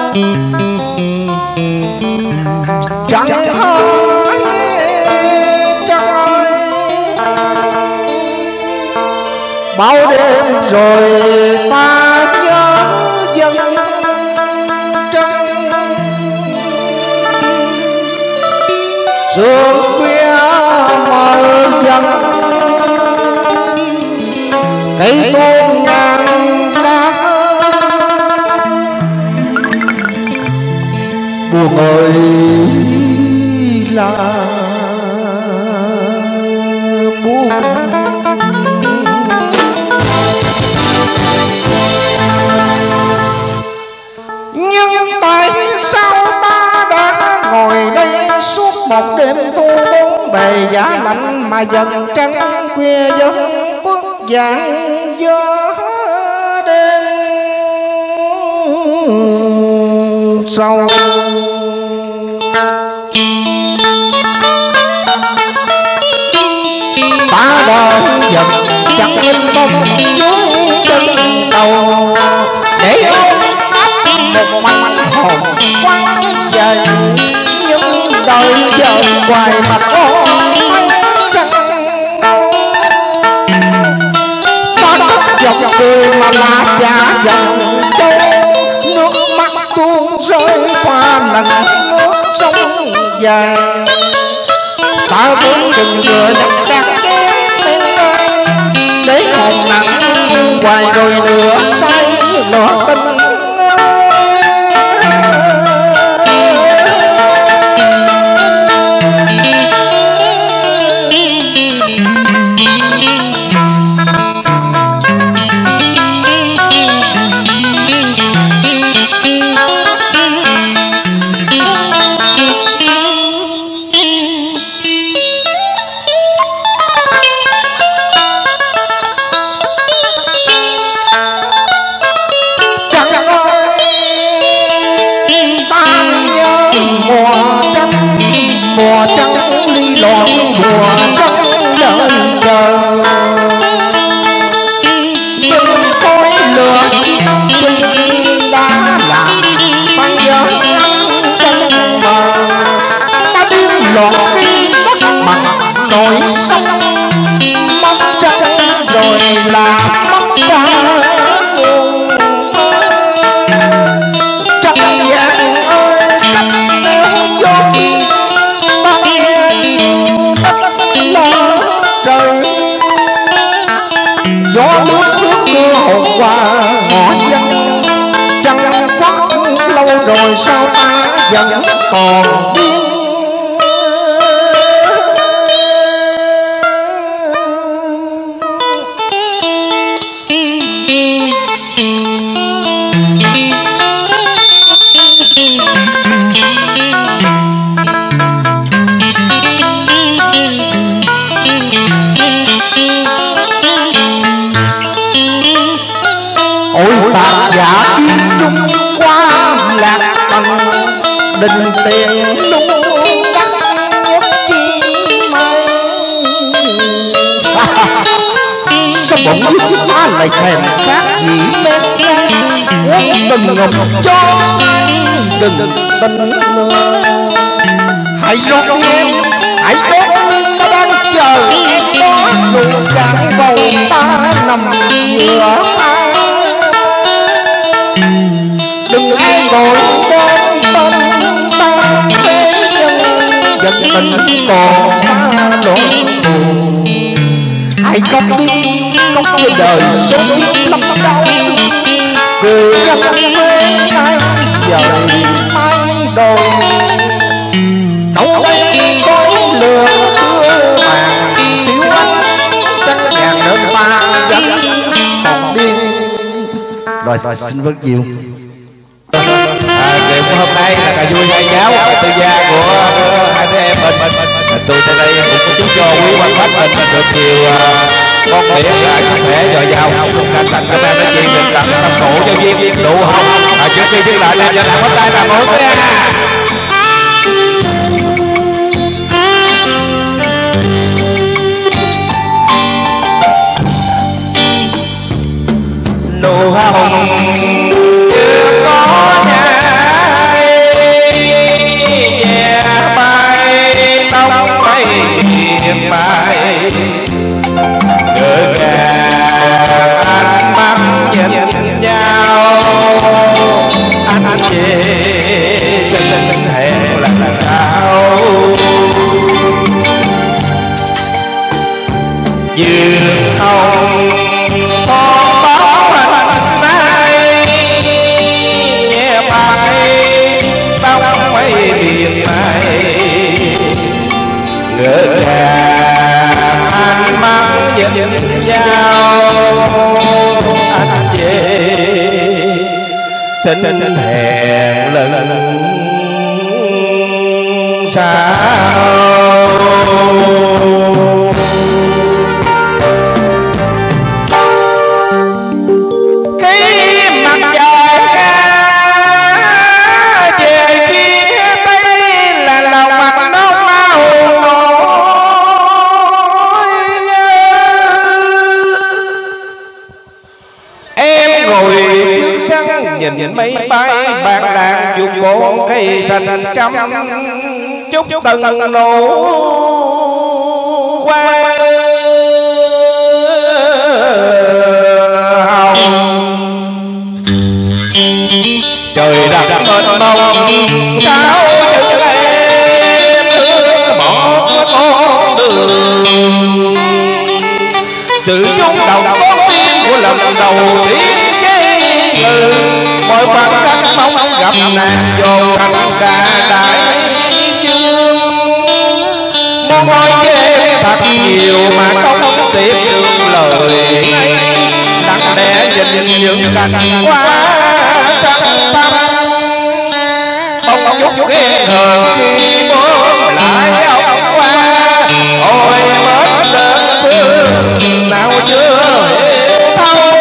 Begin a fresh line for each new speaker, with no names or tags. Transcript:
Trăng ơi, trăng ơi, bao đêm rồi ta nhớ dân trăng. Sương khuya mờ dần, cây tuôn ngàn lá. Buồn ơi là buồn. Nhưng tại sao ta đã ngồi đây suốt một đêm thu bốn bề giá lạnh mà dần trăng khuya vẫn khuất dạng gió đêm sâu. Ta đợi dần chẳng linh bông dưới chân đầu để ôm ấp một mảnh hồn quăng về. Nhưng đời giờ hoài mặt ôi trăng, ta đắp dọc đường mà là giả dần châu. Nước mắt tuôn rơi qua lần nước sông dài. Ta muốn đừng vừa nhặt chặt lên ơi, để hồn nặng hoài rồi nửa say lửa tình. Mùa trăng ly lộn, mùa trăng đợi chờ. Từng khói lửa từng đã làm băng gió trăng mờ. Ta điên loạn khi tất mặt nổi sông, mất trăng rồi là mất cả nguồn. Trăng vàng ơi cặp neo vô biên, trời gió nước nước mưa hồn qua ngõ dân. Trăng khuất lâu rồi sao ta vẫn còn điên. Ôi tạc giả kim trung qua lạc tầng, đình tiền luôn đắc nhất chi mai. Sao bỗng dưng ta lại thèm khác gì bên đây, muốn đừng ngọc cho đừng tình nữa. Hãy rót em, hãy tốt ta đang chờ em đó. Dù chẳng bầu ta nằm giữa ta, đừng ai ngồi bên bên ta thế nhân. Dân tình còn ta lộn buồn, ai khóc đi khóc với đời sống lắm đau. Cười răng mê ai dời ai đồi, đâu đây có lừa đưa vàng thiếu anh. Trăng vàng đơn ta vẫn còn điên. Rồi xin vâng nhiều.
Chuyện của hôm nay là cà vui hai cháu tư gia của hai đứa em mình. Tôi tại đây cũng có chúc cho quý quan khách mình được nhiều con miệng là sức khỏe dồi dào, canh thành các em nói chuyện được tặng tâm khổ cho duyên đủ hồng. Trước khi dừng lại em cho tặng bắt tay bà mũi nha. Nụ hồng chưa có nhà xin hẹn lần sau.
Cái mặt trời về phía tây là lòng mặt nó mau nổi. Em ngồi trăng nhìn mây bay bạc đàn dùng bộ cây xanh trăm chúc từng nụ hoa hồng.
Trời đất mênh mông
Sao chừng em bước bỏ con đường,
sự chung đầu con tim của lần đầu tiên
với người
mọi khoảng cách mong gặp nàng dồn thành cả đại dương.
muốn nói về
Thật nhiều mà không tiết được lời, nặng nề nhìn những cành
qua trăng tâm
bông chút ghen hờn
khi bước lại ông qua.
ôi mất đơn phương
Nào chưa thâu